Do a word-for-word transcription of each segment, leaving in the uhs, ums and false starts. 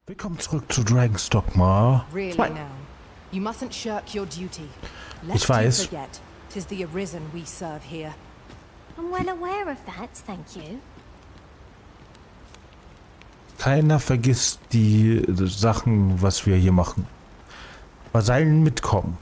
Willkommen zurück zu Dragon's Dogma. Really now. You mustn't shirk your duty. Ich weiß. Tis the Arisen we serve here. I'm well aware of that, thank you. Keiner vergisst die Sachen, was wir hier machen. Vasallen mitkommen.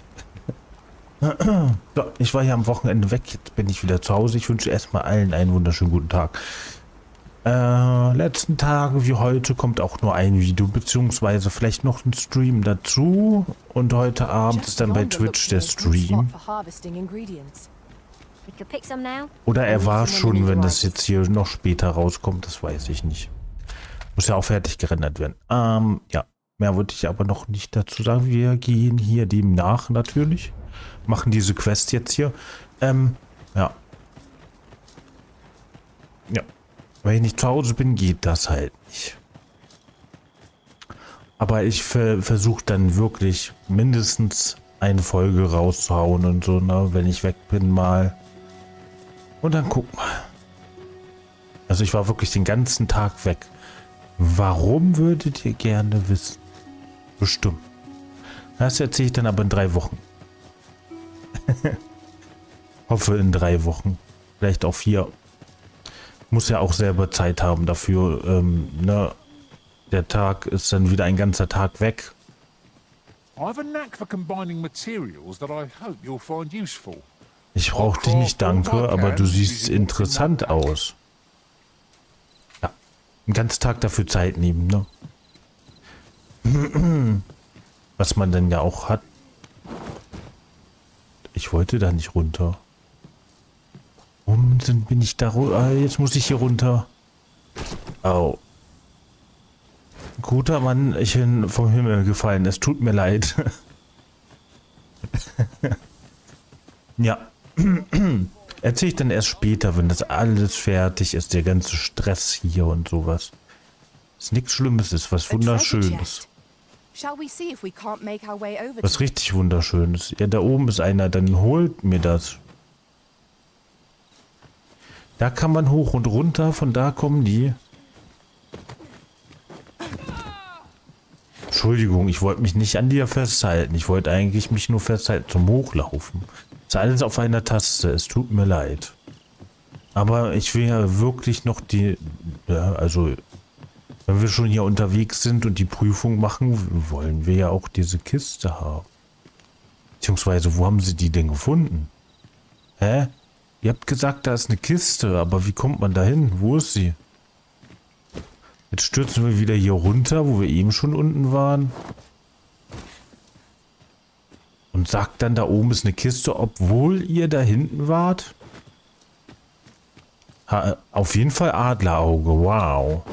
So, ich war hier am Wochenende weg, jetzt bin ich wieder zu Hause. Ich wünsche erstmal allen einen wunderschönen guten Tag. Äh, letzten Tage wie heute kommt auch nur ein Video, beziehungsweise vielleicht noch ein Stream dazu. Und heute Abend ist dann bei Twitch der Stream. Oder er war schon, wenn das jetzt hier noch später rauskommt, das weiß ich nicht. Muss ja auch fertig gerendert werden. Ähm, ja, mehr wollte ich aber noch nicht dazu sagen. Wir gehen hier dem nach natürlich. Machen diese Quest jetzt hier. Ähm, ja. Ja. Wenn ich nicht zu Hause bin, geht das halt nicht. Aber ich ver versuche dann wirklich mindestens eine Folge rauszuhauen und so, ne, wenn ich weg bin mal. Und dann guck mal. Also ich war wirklich den ganzen Tag weg. Warum würdet ihr gerne wissen? Bestimmt. Das erzähle ich dann aber in drei Wochen. Hoffe in drei Wochen. Vielleicht auch vier. Muss ja auch selber Zeit haben dafür. Ähm, ne? Der Tag ist dann wieder ein ganzer Tag weg. Ich brauche dich nicht, danke, aber du siehst interessant aus. Ja, einen ganzen Tag dafür Zeit nehmen, ne? Was man dann ja auch hat. Ich wollte da nicht runter. Warum sind, bin ich da runter? Jetzt muss ich hier runter. Au. Guter Mann, ich bin vom Himmel gefallen. Es tut mir leid. Ja. Erzähle ich dann erst später, wenn das alles fertig ist. Der ganze Stress hier und sowas. Ist nichts Schlimmes, ist was Wunderschönes. Was richtig Wunderschönes. Ja, da oben ist einer, dann holt mir das. Da kann man hoch und runter, von da kommen die. Entschuldigung, ich wollte mich nicht an dir festhalten. Ich wollte eigentlich mich nur festhalten zum Hochlaufen. Ist alles auf einer Taste, es tut mir leid. Aber ich will ja wirklich noch die... Ja, also, wenn wir schon hier unterwegs sind und die Prüfung machen, wollen wir ja auch diese Kiste haben. Beziehungsweise, wo haben sie die denn gefunden? Hä? Ihr habt gesagt, da ist eine Kiste, aber wie kommt man da hin? Wo ist sie? Jetzt stürzen wir wieder hier runter, wo wir eben schon unten waren. Und sagt dann, da oben ist eine Kiste, obwohl ihr da hinten wart? Ha, auf jeden Fall Adlerauge, wow.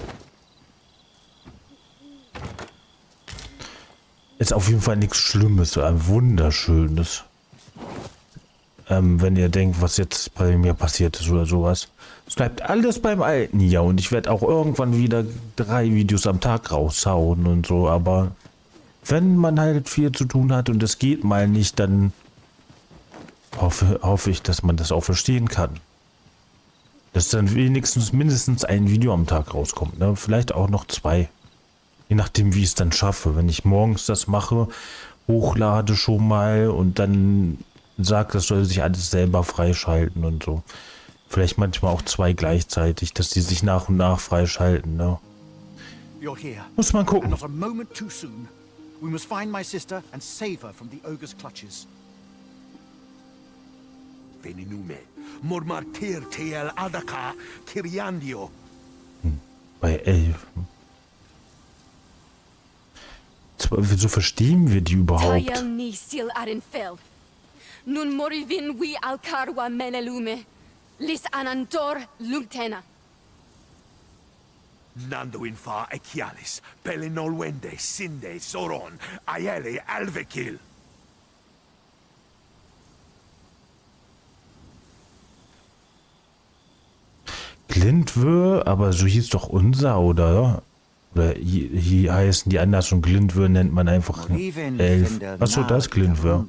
Ist auf jeden Fall nichts Schlimmes, ein wunderschönes. Ähm, wenn ihr denkt, was jetzt bei mir passiert ist oder sowas. Es bleibt alles beim Alten hier und ich werde auch irgendwann wieder drei Videos am Tag raushauen und so, aber wenn man halt viel zu tun hat und es geht mal nicht, dann hoffe, hoffe ich, dass man das auch verstehen kann. Dass dann wenigstens mindestens ein Video am Tag rauskommt, ne? Vielleicht auch noch zwei. Je nachdem, wie ich es dann schaffe. Wenn ich morgens das mache, hochlade schon mal und dann sagt, das soll sich alles selber freischalten und so. Vielleicht manchmal auch zwei gleichzeitig, dass die sich nach und nach freischalten, ne? Muss man gucken. Hm, bei elf. Wieso verstehen wir die überhaupt? Nun morivin wi alcarwa menelume, lis anantor lungtena. Nando infa echialis, pelenolwende, sinde, soron, aiele, alvekil. Glintwür, aber so hieß doch unser, oder? Oder hier, hier heißen die anders und Glintwür nennt man einfach elf. Achso, das ist Glintwür.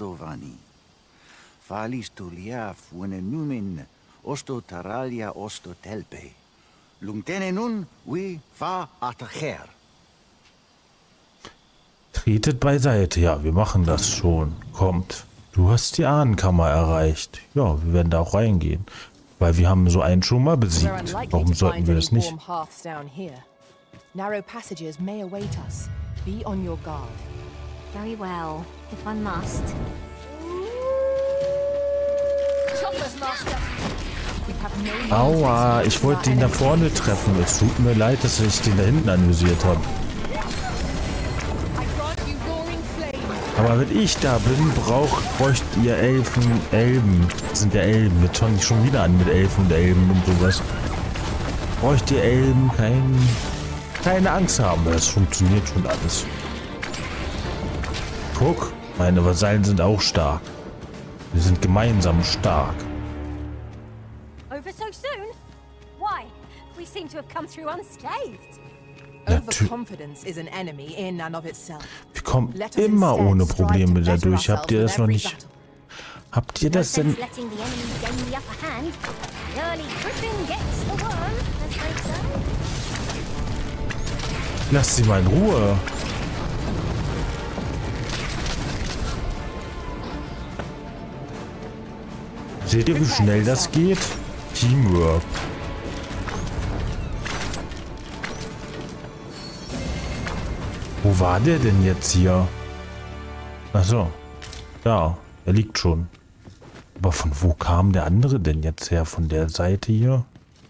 Falis tulia fuene numen osto taralia osto telpe. Lungtene nun wi fa atacher. Tretet beiseite. Ja, wir machen das schon. Kommt. Du hast die Ahnenkammer erreicht. Ja, wir werden da auch reingehen. Weil wir haben so einen schon mal besiegt. Warum sollten wir das nicht? Narrow passages may await us. Be on your guard. Very well, if I must. Aua, ich wollte ihn da vorne treffen. Es tut mir leid, dass ich den da hinten analysiert habe. Aber wenn ich da bin, braucht, bräucht ihr Elfen, Elben. Das sind ja Elben. Jetzt fange ich schon wieder an mit Elfen und Elben und sowas. Bräucht ihr Elben, kein, keine Angst haben. Das funktioniert schon alles. Guck, meine Vasallen sind auch stark. Wir sind gemeinsam stark. Over so soon? Why? We seem to have come through unscathed. Overconfidence is an enemy in and of itself. Wir kommen immer ohne Probleme dadurch. Habt ihr das noch nicht? Habt ihr das denn? Lasst sie mal in Ruhe. Seht ihr, wie schnell das geht? Teamwork. Wo war der denn jetzt hier? Achso. Da. Er liegt schon. Aber von wo kam der andere denn jetzt her? Von der Seite hier?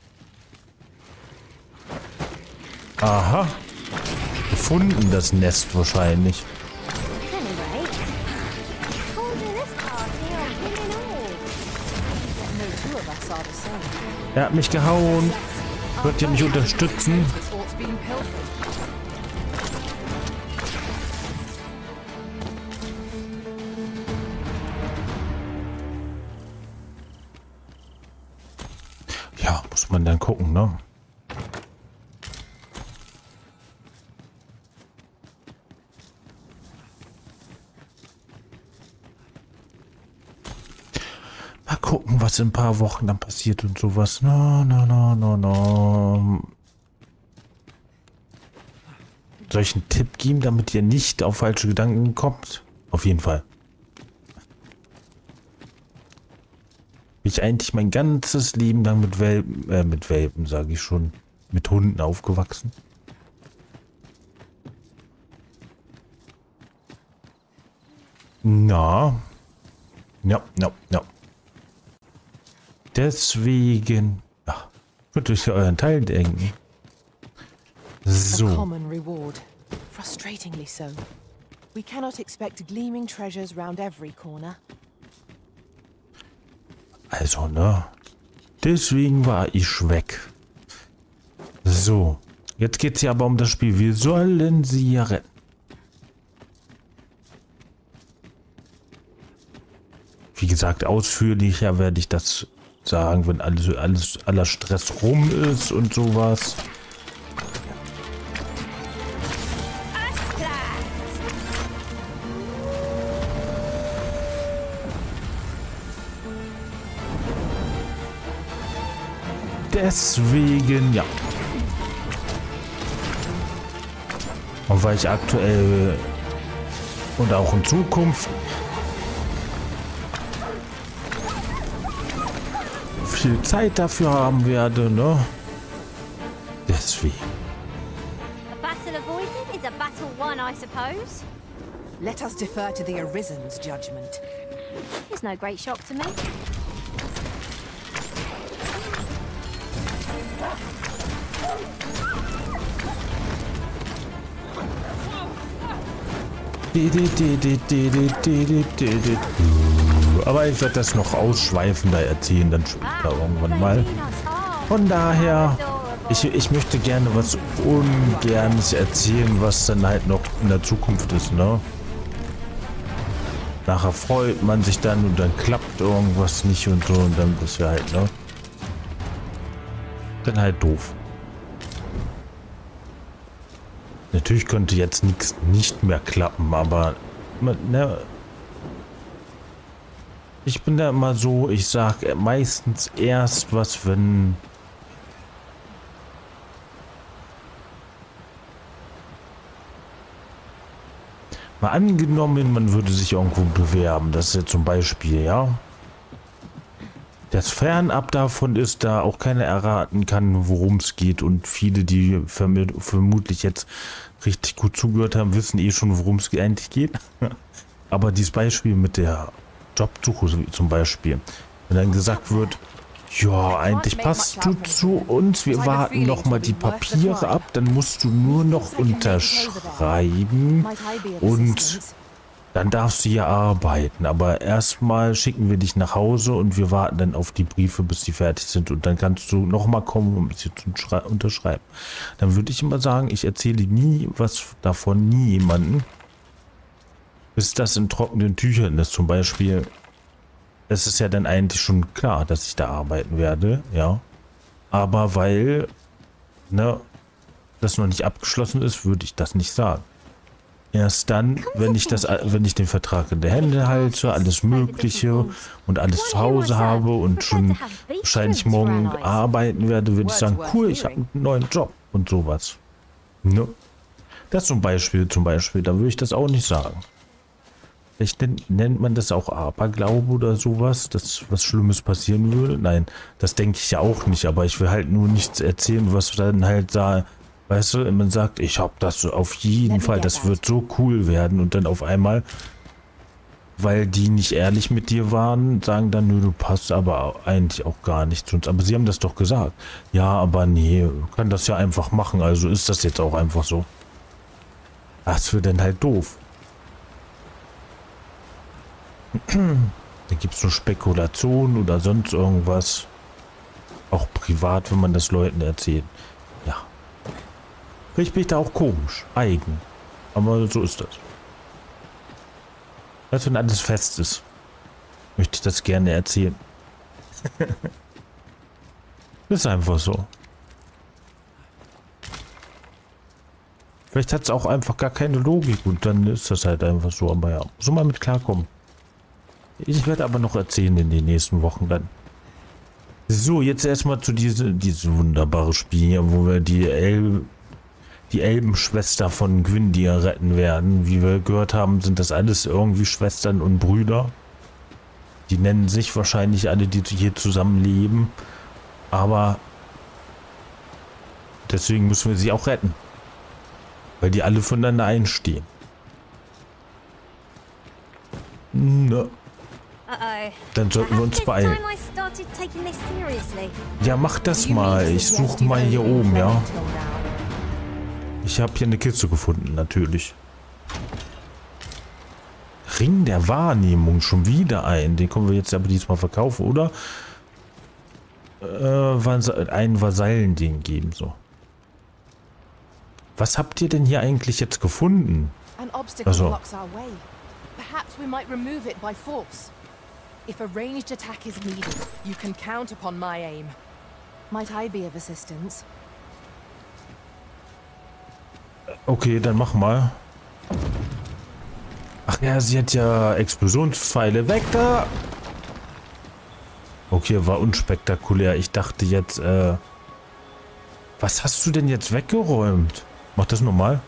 Aha. Gefunden, das Nest wahrscheinlich. Er hat mich gehauen. Könnt ihr mich unterstützen? Ja, muss man dann gucken, ne? Mal gucken, was in ein paar Wochen dann passiert und sowas. No, no, no, no, no. Soll ich einen Tipp geben, damit ihr nicht auf falsche Gedanken kommt? Auf jeden Fall. Bin ich eigentlich mein ganzes Leben lang mit Welpen, äh, mit Welpen, sage ich schon, mit Hunden aufgewachsen. Na. Ja, ja, ja. Deswegen, ach, könnt ihr euch euren Teil denken. So. A common reward. Frustratingly so. We cannot expect gleaming treasures round every corner. Also, ne? Deswegen war ich weg. So. Jetzt geht es ja aber um das Spiel. Wir sollen sie ja retten. Wie gesagt, ausführlicher werde ich das sagen, wenn alles, alles aller Stress rum ist und sowas. Deswegen, ja. Und weil ich aktuell und auch in Zukunft viel Zeit dafür haben werde, ne? Deswegen. A battle avoided is a battle won, I suppose. Let us defer to the Arisen's judgment. It's no great shock to me. Aber ich werde das noch ausschweifender erzählen, dann später irgendwann mal. Von daher, ich, ich möchte gerne was Ungernes erzählen, was dann halt noch in der Zukunft ist, ne? Nachher freut man sich dann und dann klappt irgendwas nicht und so und dann ist ja halt, ne? Dann halt doof. Natürlich könnte jetzt nichts nicht mehr klappen, aber ne, ich bin da immer so, ich sage meistens erst was, wenn Mal angenommen, man würde sich irgendwo bewerben. Das ist jetzt zum Beispiel, ja. Das fernab davon ist, da auch keiner erraten kann, worum es geht. Und viele, die verm vermutlich jetzt richtig gut zugehört haben, wissen eh schon, worum es eigentlich geht. Aber dieses Beispiel mit der Jobsuche zum Beispiel, wenn dann gesagt wird, ja, eigentlich passt du zu uns, wir warten noch mal die Papiere ab, dann musst du nur noch unterschreiben und dann darfst du hier arbeiten. Aber erstmal schicken wir dich nach Hause und wir warten dann auf die Briefe, bis die fertig sind und dann kannst du noch mal kommen, um sie zu unterschreiben. Dann würde ich immer sagen, ich erzähle nie was davon, nie jemanden, bis das in trockenen Tüchern ist. Zum Beispiel, es ist ja dann eigentlich schon klar, dass ich da arbeiten werde, ja. Aber weil, ne, das noch nicht abgeschlossen ist, würde ich das nicht sagen. Erst dann, wenn ich das, wenn ich den Vertrag in der Hände halte, alles Mögliche und alles zu Hause habe und schon wahrscheinlich morgen arbeiten werde, würde ich sagen, cool, ich habe einen neuen Job und sowas. Ne? Das zum Beispiel, zum Beispiel, da würde ich das auch nicht sagen. Vielleicht nennt man das auch Aberglaube oder sowas, dass was Schlimmes passieren würde. Nein, das denke ich ja auch nicht, aber ich will halt nur nichts erzählen, was dann halt da, weißt du, man sagt, ich habe das auf jeden Fall, das wird so cool werden und dann auf einmal, weil die nicht ehrlich mit dir waren, sagen dann, nö, du passt aber eigentlich auch gar nicht zu uns. Aber sie haben das doch gesagt. Ja, aber nee, kann das ja einfach machen, also ist das jetzt auch einfach so. Das wird dann halt doof. Da gibt es so Spekulationen oder sonst irgendwas. Auch privat, wenn man das Leuten erzählt. Ja. Vielleicht bin ich da auch komisch. Eigen. Aber so ist das. Als wenn alles fest ist, möchte ich das gerne erzählen. Das ist einfach so. Vielleicht hat es auch einfach gar keine Logik und dann ist das halt einfach so. Aber ja, so mal mit klarkommen. Ich werde aber noch erzählen in den nächsten Wochen dann. So, jetzt erstmal zu diesem diese wunderbare Spiel hier, wo wir die, El die Elbenschwester von Gwyndir retten werden. Wie wir gehört haben, sind das alles irgendwie Schwestern und Brüder. Die nennen sich wahrscheinlich alle, die hier zusammenleben. Aber deswegen müssen wir sie auch retten. Weil die alle voneinander einstehen. Ne. Dann sollten wir uns beeilen. Ja, mach das mal. Ich suche mal hier oben, ja. Ich habe hier eine Kiste gefunden, natürlich. Ring der Wahrnehmung, schon wieder ein. Den können wir jetzt aber diesmal verkaufen, oder? Äh, einen Vasallen-Ding geben, so. Was habt ihr denn hier eigentlich jetzt gefunden? Also. If a ranged attack is needed, you can count upon my aim. Might I be of assistance? Okay, dann mach mal. Ach ja, sie hat ja Explosionspfeile. Weg da! Okay, war unspektakulär. Ich dachte jetzt, äh... was hast du denn jetzt weggeräumt? Mach das nochmal.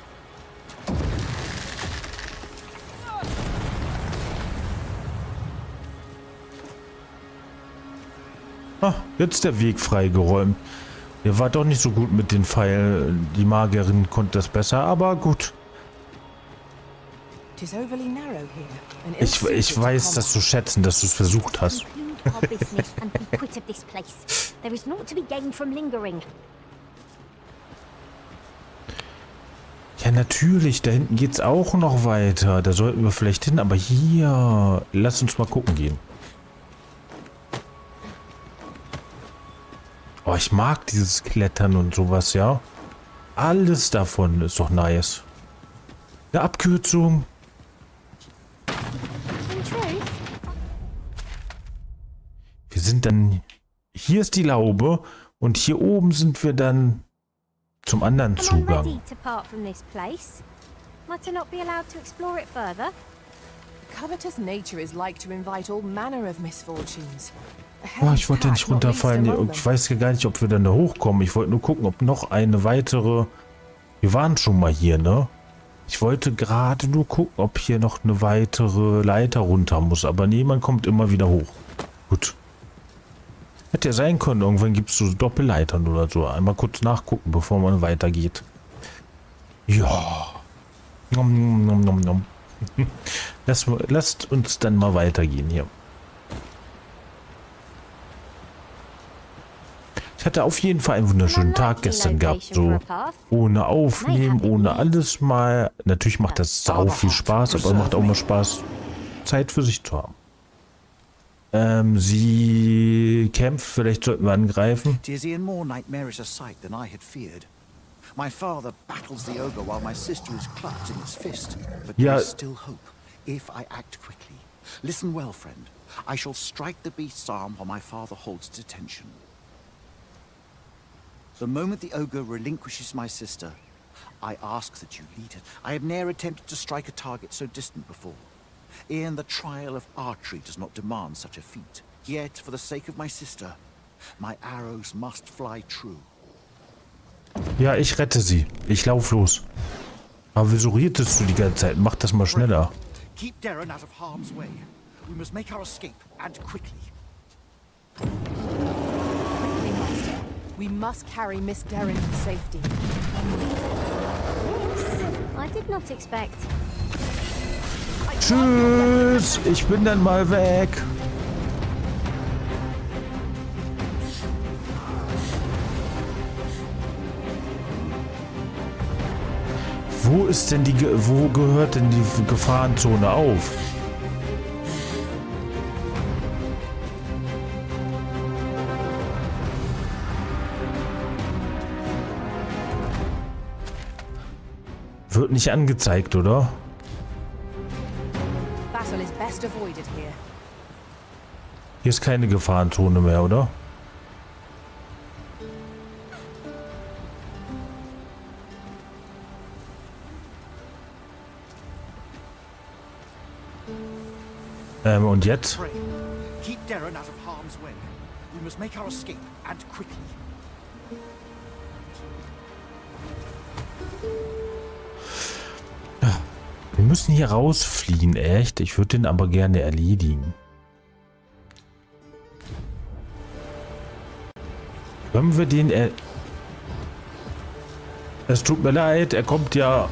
Ah, jetzt der Weg freigeräumt. Der war doch nicht so gut mit den Pfeilen. Die Magierin konnte das besser, aber gut. Ich, ich weiß das zu schätzen, dass du es versucht hast. Ja, natürlich. Da hinten geht es auch noch weiter. Da sollten wir vielleicht hin, aber hier... Lass uns mal gucken gehen. Oh, ich mag dieses Klettern und sowas, ja. Alles davon ist doch nice. Eine Abkürzung. Wir sind dann... Hier ist die Laube und hier oben sind wir dann zum anderen Zugang. Covetous nature is like to invite all manner of misfortunes. Oh, ich wollte ja nicht runterfallen. Ich weiß ja gar nicht, ob wir dann da hochkommen. Ich wollte nur gucken, ob noch eine weitere... Wir waren schon mal hier, ne? Ich wollte gerade nur gucken, ob hier noch eine weitere Leiter runter muss. Aber nee, man kommt immer wieder hoch. Gut. Hätte ja sein können, irgendwann gibt es so Doppelleitern oder so. Einmal kurz nachgucken, bevor man weitergeht. Ja. Nom, nom, nom, nom. Lass, lasst uns dann mal weitergehen hier. Ich hatte auf jeden Fall einen wunderschönen Tag gestern gehabt. So ohne Aufnehmen, ohne alles mal. Natürlich macht das sau viel Spaß, aber macht auch mal Spaß, Zeit für sich zu haben. Ähm, sie kämpft. Vielleicht sollten wir angreifen. Tis e'en more nightmarish a sight than I had feared. My father battles the ogre while my sister is clutched in its fist. But Ja. there is still hope, if I act quickly. Listen well, friend. I shall strike the beast's arm while my father holds its attention. The moment the ogre relinquishes my sister, I ask that you lead it. I have ne'er attempted to strike a target so distant before. E'en the trial of archery does not demand such a feat. Yet, for the sake of my sister, my arrows must fly true. Ja, ich rette sie. Ich lauf los. Aber wieso redest du die ganze Zeit? Mach das mal schneller. Keep Darren out of harm's way. We must make our escape, and quickly. Quickly, Master. We must carry Miss Darren to safety. This I did not expect. Tschüss. Ich bin dann mal weg. Wo ist denn die, Ge- wo gehört denn die Gefahrenzone auf? Wird nicht angezeigt, oder? Battle is best avoided here. Hier ist keine Gefahrenzone mehr, oder? Ähm, und jetzt? Pray. Keep Darren out of harm's way. We must make our escape, and quickly. Wir müssen hier rausfliehen, echt. Ich würde den aber gerne erledigen. Können wir den er... Es tut mir leid, er kommt ja...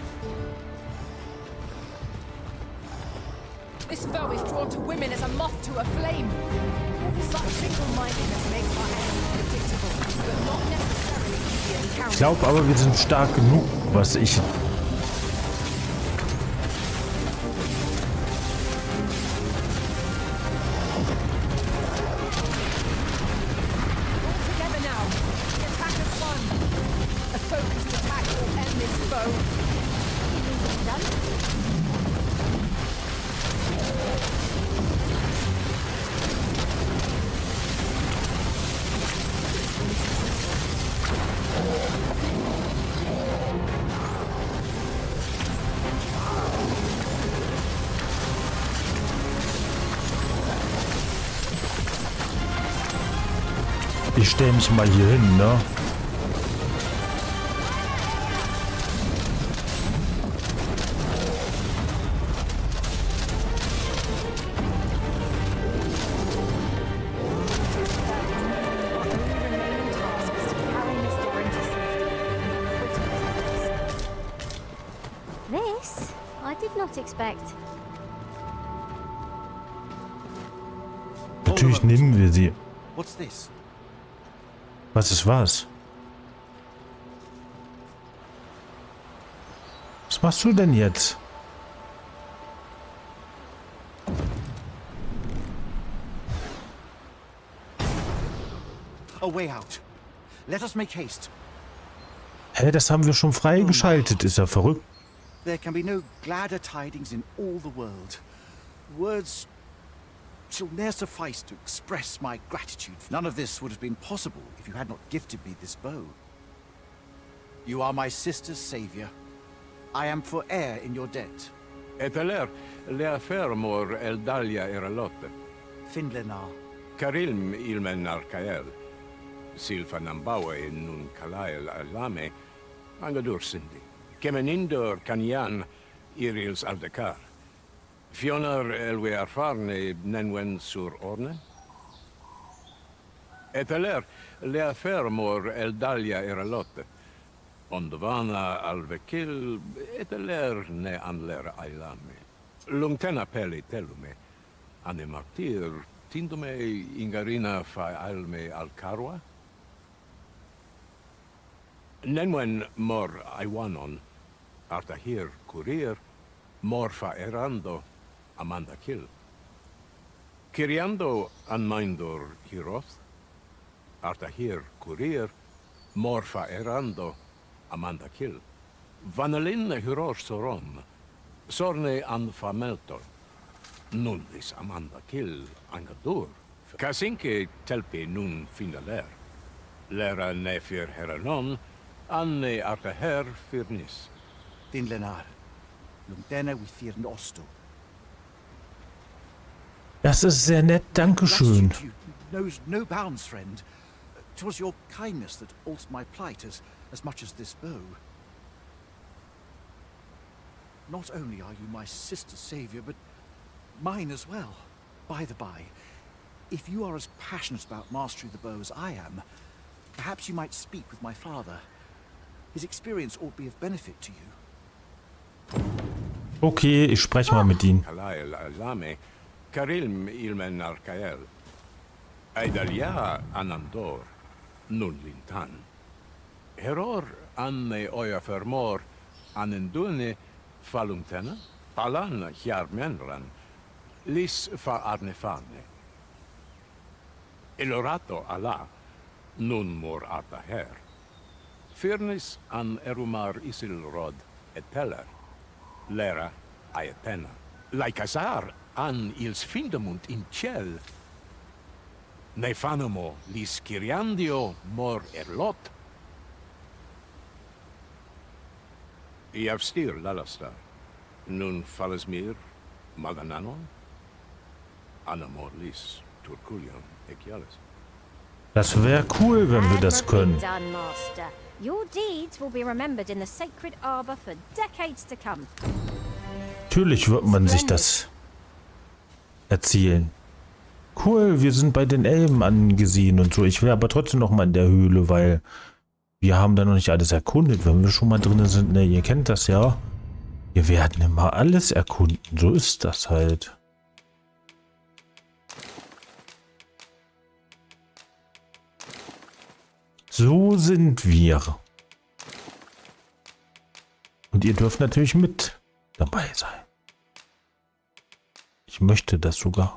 This foe is drawn to women as a moth to a flame. Such single-mindedness makes our enemies predictable, but not necessarily easy to encounter. Ich glaube aber, wir sind stark genug, was ich... Together now. The attack of fun. A focused attack will end this foe. Ich stelle mich mal hier hin, ne? This I did not expect. Natürlich nehmen wir sie. What's this? Was ist was? Was machst du denn jetzt? A way out. Let us make haste. Hä, das haben wir schon freigeschaltet. Ist er verrückt? There can be no gladder tidings in all the world. Words shall ne'er suffice to express my gratitude. None of this would have been possible if you had not gifted me this bow. You are my sister's savior. I am forever in your debt. Eteler, le fermor Eldalia eralotte. Finlenar. Karilm ilmen arkael. Silfa nambawe nun kalael alame. Angadur sindi. Kemenindor Kanyan Irils Aldekar. Fionar elwe arfarne nenwen sur orne? Eteler le affaire mor Eldalia eralotte. Ondvana alvekil eteler ne anler ailame. Lungtena peli telume. Ane martir tindume ingarina fa alme alcarwa? Nenwen mor aiwanon. Arta hier courier. Mor fa erando. Amanda kill. Kiriando anmindor hiroth. Arta hier courier. Morfa erando. Amanda kill. Vanelin hiror soron. Sorne an fameltor. Nundis Amanda kill angadur. Kasinke telpi nun finaler. Lera nefir heranon. Anne arta her firnis. Din lenar. Lungdena with Thirn Osto. Das ist sehr nett, Dankeschön. Gratitude knows no bounds, friend. 'Twas your kindness that altered my plight as, as much as this bow. Not only are you my sister's savior, but mine as well. By the by, if you are as passionate about mastery of the bow as I am, perhaps you might speak with my father. His experience ought to be of benefit to you. Okay, ich spreche mal mit ihm. Karilm ilmen Arkael. Aidalia anandor. Nun lintan. Heror anne oia fermor. Anendune falumtena. Palan hiar menran. Lis fa arnefane. Elorato ala. Nun mor arta her. Firnis an erumar isilrod et teller. Lera aetena. Laikasar an ils findamunt in ciel. Nefanomo lis Kiriandio mor erlot. Iav stir lalastar. Nun falles mir magananon. Anamor lis turkulion ekialis. Das wäre cool, wenn wir das können. Done, Master. Your deeds will be remembered in the sacred arbor for decades to come. Natürlich wird man sich das erzählen. Cool, wir sind bei den Elben angesehen und so. Ich will aber trotzdem noch mal in der Höhle, weil wir haben da noch nicht alles erkundet. Wenn wir schon mal drin sind, ne, ihr kennt das ja. Wir werden immer alles erkunden. So ist das halt. So sind wir. Und ihr dürft natürlich mit dabei sein. Ich möchte das sogar.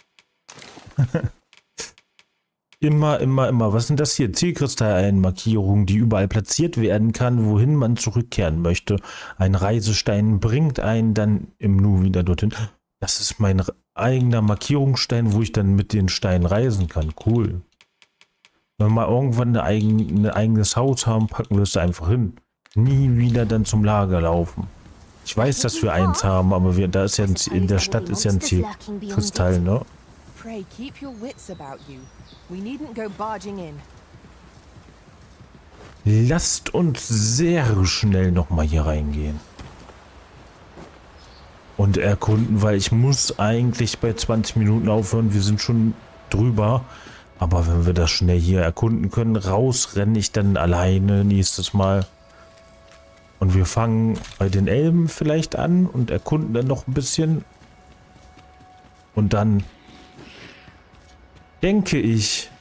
Immer, immer, immer. Was sind das hier? Zielkristalleinmarkierung, die überall platziert werden kann, wohin man zurückkehren möchte. Ein Reisestein bringt einen dann im Nu wieder dorthin. Das ist mein eigener Markierungsstein, wo ich dann mit den Steinen reisen kann. Cool. Wenn wir mal irgendwann eine eigen, ein eigenes Haus haben, packen wir es einfach hin. Nie wieder dann zum Lager laufen. Ich weiß, dass wir eins haben, aber wir, da ist ja ein, in der Stadt ist ja ein Zielkristall, ne? Pray keep your wits about you. We needn't go barging in. Lasst uns sehr schnell nochmal hier reingehen. Und erkunden, weil ich muss eigentlich bei zwanzig Minuten aufhören. Wir sind schon drüber. Aber wenn wir das schnell hier erkunden können, raus renne ich dann alleine nächstes Mal. Und wir fangen bei den Elben vielleicht an und erkunden dann noch ein bisschen. Und dann denke ich,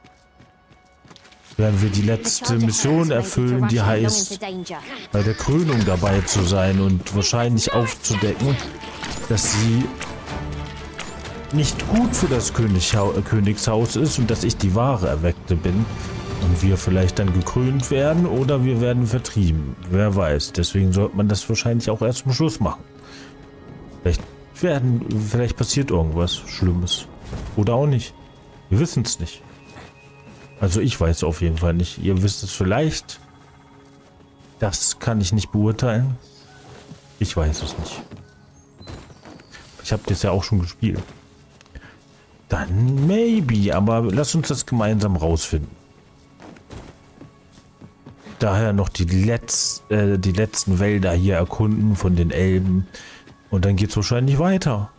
werden wir die letzte Mission erfüllen, die heißt, bei der Krönung dabei zu sein und wahrscheinlich aufzudecken, dass sie nicht gut für das Königshaus ist und dass ich die wahre Erweckte bin. Und wir vielleicht dann gekrönt werden oder wir werden vertrieben. Wer weiß. Deswegen sollte man das wahrscheinlich auch erst zum Schluss machen. Vielleicht werden, vielleicht passiert irgendwas Schlimmes. Oder auch nicht. Wir wissen es nicht. Also ich weiß es auf jeden Fall nicht. Ihr wisst es vielleicht. Das kann ich nicht beurteilen. Ich weiß es nicht. Ich habe das ja auch schon gespielt. Dann maybe, aber lass uns das gemeinsam rausfinden. daher noch die, Letz-, äh, die letzten Wälder hier erkunden von den Elben. Und dann geht es wahrscheinlich weiter.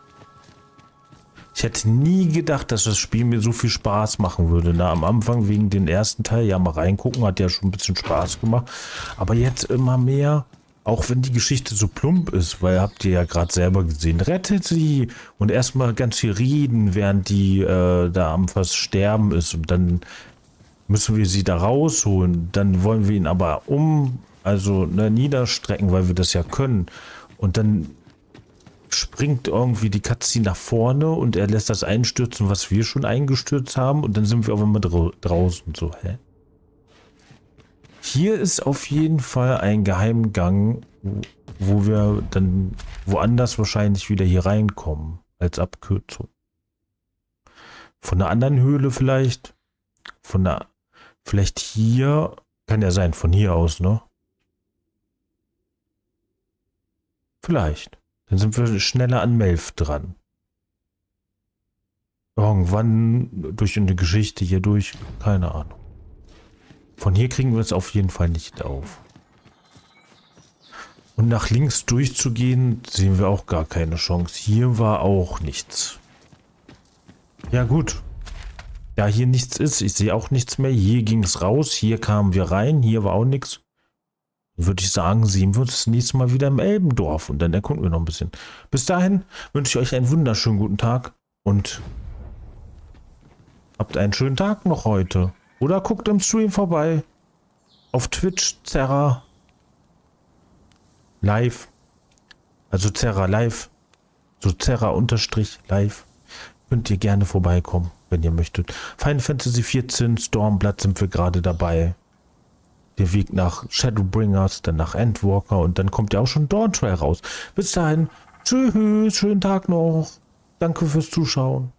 Ich hätte nie gedacht, dass das Spiel mir so viel Spaß machen würde. Na, am Anfang wegen den ersten Teil, ja mal reingucken, hat ja schon ein bisschen Spaß gemacht. Aber jetzt immer mehr, auch wenn die Geschichte so plump ist, weil habt ihr ja gerade selber gesehen, rettet sie und erstmal ganz viel reden, während die äh, da am fast sterben ist und dann müssen wir sie da rausholen. Dann wollen wir ihn aber um, also ne, niederstrecken, weil wir das ja können. Und dann springt irgendwie die Cutscene nach vorne und er lässt das einstürzen, was wir schon eingestürzt haben und dann sind wir auf einmal dra draußen. So, hä? Hier ist auf jeden Fall ein Geheimgang, wo wir dann woanders wahrscheinlich wieder hier reinkommen, als Abkürzung. Von einer anderen Höhle vielleicht, von der, vielleicht hier, kann ja sein, von hier aus, ne? Vielleicht. Dann sind wir schneller an Melf dran. Irgendwann durch eine Geschichte hier durch. Keine Ahnung. Von hier kriegen wir es auf jeden Fall nicht auf. Und nach links durchzugehen, sehen wir auch gar keine Chance. Hier war auch nichts. Ja gut. Ja, hier nichts ist. Ich sehe auch nichts mehr. Hier ging es raus. Hier kamen wir rein. Hier war auch nichts. Würde ich sagen, sehen wir uns das nächste Mal wieder im Elbendorf und dann erkunden wir noch ein bisschen. Bis dahin wünsche ich euch einen wunderschönen guten Tag und habt einen schönen Tag noch heute. Oder guckt im Stream vorbei. Auf Twitch, Zerra Live. Also Zerra Live. So Zerra unterstrich live. Könnt ihr gerne vorbeikommen, wenn ihr möchtet. Final Fantasy vierzehn, Stormblood sind wir gerade dabei. Der Weg nach Shadowbringers, dann nach Endwalker und dann kommt ja auch schon Dawntrail raus. Bis dahin, tschüss, schönen Tag noch. Danke fürs Zuschauen.